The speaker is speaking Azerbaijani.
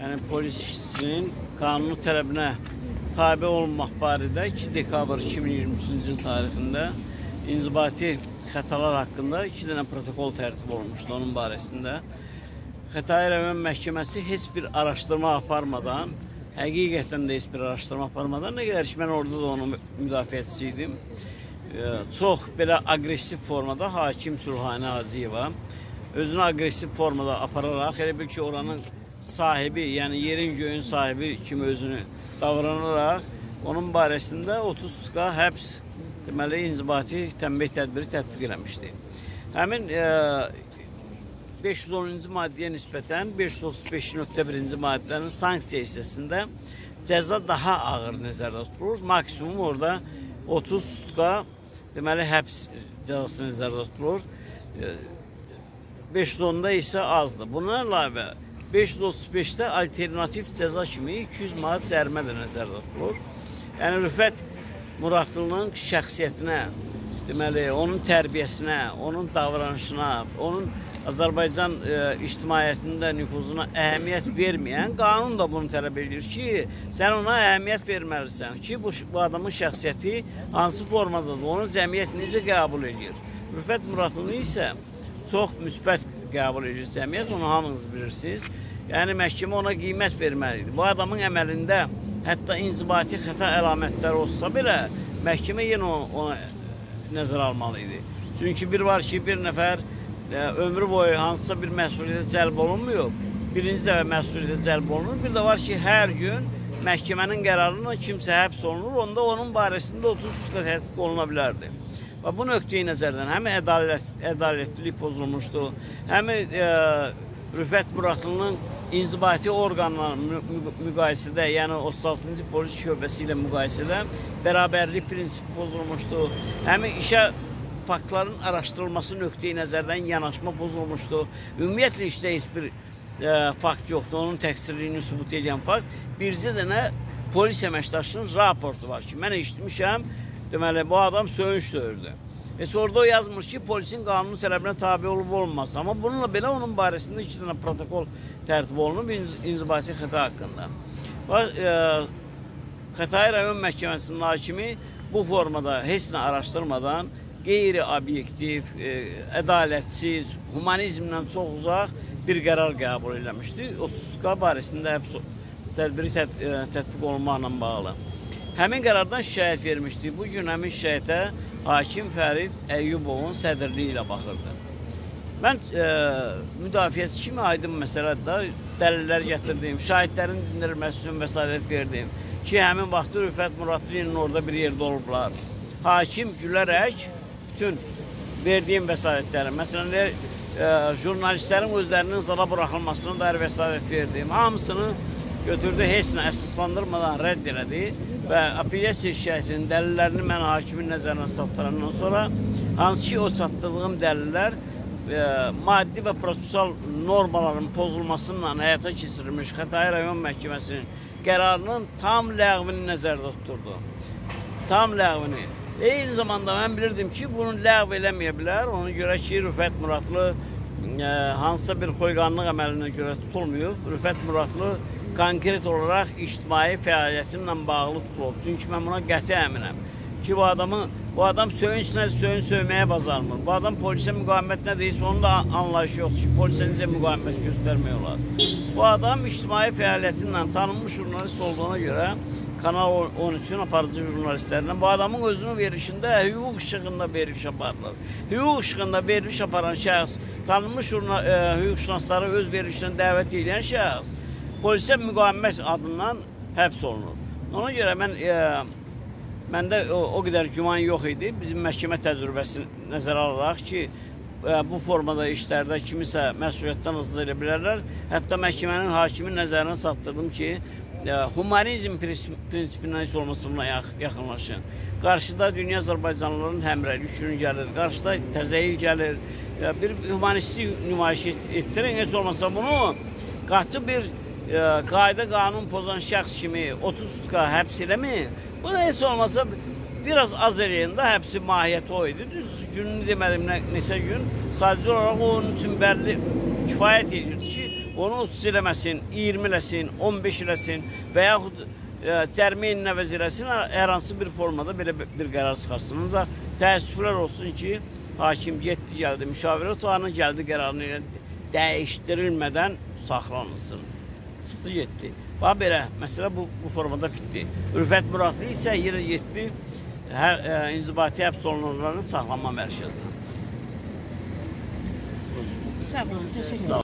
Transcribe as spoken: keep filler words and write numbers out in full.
yəni polisçinin qanuni tələbinə tabe olmaq barədə iki dekabr iki min iyirmi üçüncü il tarixində inzibati xətalar haqqında iki dənə protokol tərtib olunmuşdu onun barəsində. Xətai rayon məhkəməsi heç bir araşdırma aparmadan, həqiqətən də heç bir araşdırma aparmadan, nə qədər ki, mən orada da onun müdafiəçisi idim, çox belə aqressiv formada hakim Sülhani Hacıyeva özünü aqressiv formada apararaq, elə bil ki, oranın sahibi, yəni yerin göyün sahibi kimi özünü davranaraq, onun barəsində otuz tutka həbs, deməli, inzibati tənbih tədbiri tətbiq eləmişdi. Həmin beş yüz onuncu maddəyə nisbətən beş yüz otuz beş nöqtə birinci maddənin sanksiya hissəsində cəza daha ağır nəzərdə tutulur. Maksimum orada otuz tutka, deməli, həbs cəzası nəzərdə tutulur. beş yüz onda isə azdır. Bundan əlavə beş yüz otuz beşdə alternativ cəza kimi iki yüz manat cərimə də nəzərdə tutulur. Yəni, Rüfət Muradlının şəxsiyyətinə, deməli, onun tərbiyəsinə, onun davranışına, onun Azərbaycan e, ictimaiyyətində nüfuzuna əhəmiyyət verməyən qanun da bunu tələb edir ki, sən ona əhəmiyyət verməlisən ki, bu, bu adamın şəxsiyyəti hansı formadadır, onu cəmiyyət necə qəbul edir. Rüfət Muradlını isə çox müsbət qəbul edir cəmiyyət, onu hamınız bilirsiniz. Yəni, məhkəmə ona qiymət verməlidir. Bu adamın əməlində hətta inzibati xəta əlamətləri olsa belə, məhkəmə yenə ona nəzər almalı idi. Çünki bir var ki, bir nəfər ömrü boyu hansısa bir məsuliyyətə cəlb olunmuyor, birinci dəfə məsuliyyətə cəlb olunur. Bir də var ki, hər gün məhkəmənin qərarına kimsə həbs olunur, onda onun barəsində otuz tutka tətbiq oluna bilərdi. Və bu nöqteyi nəzərdən həm ədalət, ədalətlilik pozulmuşdu, həm e, Rüfət Muradlının inzibati orqanla müqayisədə, yəni otuz altıncı polis şöbəsi ilə müqayisədə bərabərlik prinsipi pozulmuşdu, həm işə faktların araşdırılması nöqteyi nəzərdən yanaşma pozulmuşdu. Ümumiyyətlə işdə heç bir e, fakt yoxdur, onun təqsirliyini sübut edən fakt. Bircə dənə polis əməkdaşının raportu var ki, mən eşitmişəm, deməli, bu adam söyüş söyürdü. Heç orada o yazmır ki, polisin qanuni tələbinə tabi olub olmaz. Amma bununla belə onun barəsində iki dənə protokol tərtib olunub inzibati xəta haqqında. Və e, Xətai rayon məhkəməsinin hakimi bu formada heç nə araşdırmadan qeyri-obyektiv, e, ədalətsiz, humanizmdən çox uzaq bir qərar qəbul eləmişdi. otuz tutka barəsində həbs tədbiri tət, e, tətbiq olunmaqla bağlı. Həmin qərardan şikayət vermişdi. Bugün həmin şikayətə hakim Fərid Əyyubovun sədrliyi ilə baxırdı. Mən e, müdafiəçi kimi aydın məsələdə dəlillər gətirdim, şahidlərin dindirilməsi üçün vəsait verdim ki, həmin vaxtı Rüfət Muradlının orada bir yerdə olublar. Hakim gülərək bütün verdiyim vəsaitləri, məsələn, e, jurnalistlərin özlərinin zala buraxılmasına dair vəsait verdim. Hamısını götürdü, heç nə əsaslandırmadan rədd elədi və apellyasiya şikayətinin dəlillərini mən hakimin nəzərinə çatdırandan sonra, hansı ki, o çatdırdığım dəlillər e, maddi və prosessual normaların pozulmasından həyata keçirilmiş Xətai rayon məhkəməsinin qərarının tam ləğvini nəzərdə tuturdu. Tam ləğvini. Eyni zamanda mən bilirdim ki, bunu ləğv eləməyə bilər. Ona görə ki, Rüfət Muradlı e, hansısa bir xoyqanlıq əməlinə görə tutulmuyub. Rüfət Muradlı konkret olaraq ictimai fəaliyyətinlə bağlı tutulub. Çünki mən buna qəti əminəm ki, bu adamı, bu adam söyünç nədir, söyün söyməyə bazarmır. Bu adam polisə müqavimət nədir, onun da anlayışı yoxdur ki, polisə necə müqavimət göstərmək olar. Bu adam ictimai fəaliyyətinlə tanınmış jurnalist olduğuna görə Kanal on üçün aparıcı jurnalistlərindən bu adamın özünün verilişində hüquq işığında veriliş aparılır. Hüquq işığında veriliş aparan şəxs, tanınmış e, hüquqşünasları öz verilişinə dəvət edən şəxs polisə müqavimət adından həbs olunur. Ona görə mən, e, məndə o, o qədər güman yox idi. Bizim məhkəmə təcrübəsini nəzərə alaraq ki, e, bu formada işlərdə kimisə məsuliyyətdən azad edə bilərlər. Hətta məhkəmənin hakimin nəzərinə çatdırdım ki, humanizm prinsipinə heç olmasa buna yaxınlaşın. Qarşıda dünya Azərbaycanlıların həmrəylik günü gəlir, qarşıda təzə il gəlir, bir humanisti nümayiş etdirin, heç olmasa bunu qatı bir qayda qanun pozan şəxs kimi otuz tutka həbs eləmək, bunu heç olmasa biraz az eləyən də həbsi mahiyyəti o idi. Düz gününü demədim neçə gün, sadəcə olaraq onun üçün bəlli kifayət edirdi ki, onu otuz eləməsin, iyirmi eləsin, on beş eləsin və yaxud e, cərimə əvəz eləsin, hər hansı bir formada belə bir qərar çıxarsın. Ancaq təəssüflər olsun ki, hakim getdi, gəldi, müşavirət otağına gəldi, qərarını dəyişdirilmədən saxlanılsın. Çıxdı, getdi. Bax belə, məsələ bu, bu formada bitdi. Ürfət Muradlı isə yerə getdi, hər e, inzibati həbs olunanların saxlanma mərkəzinə. Sağ olun, təşəkkür ederim.